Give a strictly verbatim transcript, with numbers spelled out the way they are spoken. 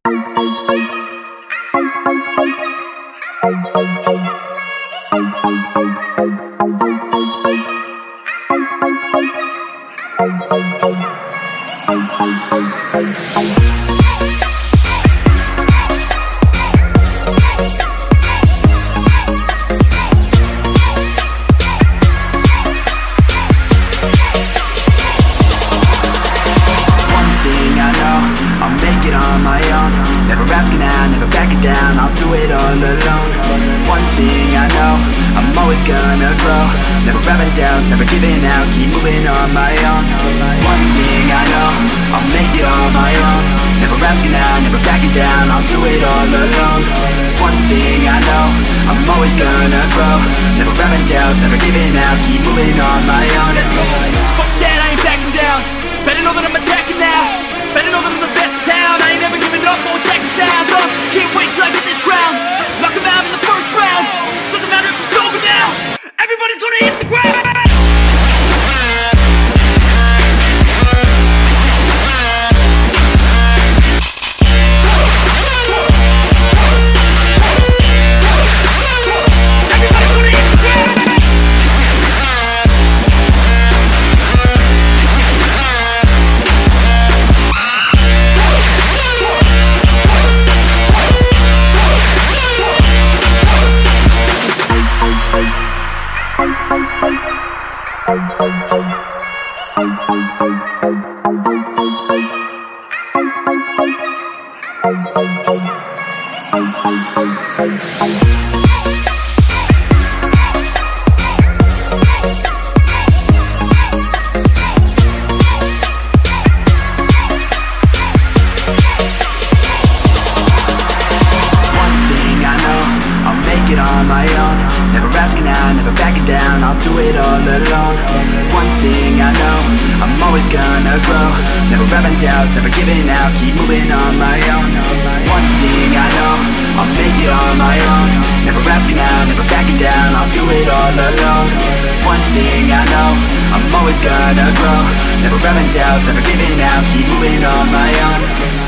Never asking out, never backing down, I'll do it all alone. One thing I know, I'm always gonna grow. Never having doubts, never giving out, keep moving on my own. One thing I know, I'll make it on my own. Never asking out, never backing down, I'll do it all alone. One thing I know, I'm always gonna grow. Never having doubts, never giving out, keep moving on my own. Let's go. Fuck that, I ain't backing down. Better know that I'm attacking now. Better know that I'm the best in town. I ain't never giving up on second sounds. uh, Can't wait till I get this crown. Knock 'em out in the first round. Doesn't matter if it's over now. Everybody's gonna hit the ground. On my own, never asking out, never backing down, I'll do it all alone. One thing I know, I'm always gonna grow. Never having doubts, never giving out, keep moving on my own. One thing I know, I'll make it on my own. Never asking out, never backing down, I'll do it all alone. One thing I know, I'm always gonna grow. Never having doubts, never giving out, keep moving on my own.